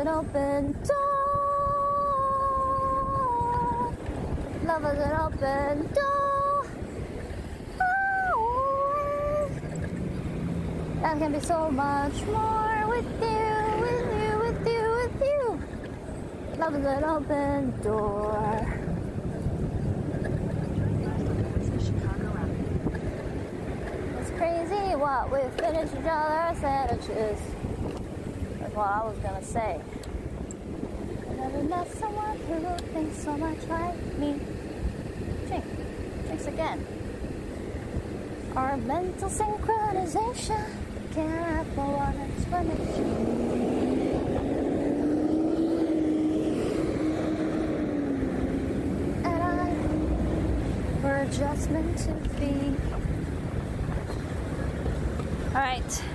an open door. Love is an open door. Oh, life can be so much more with you, with you, with you, with you. Love is an open door. It's crazy what we finish each other's sentences. That's what I was gonna say. I never met someone who thinks so much like me. Jinx again. Our mental synchronization can't have for one explanation. We're just meant to be. Alright.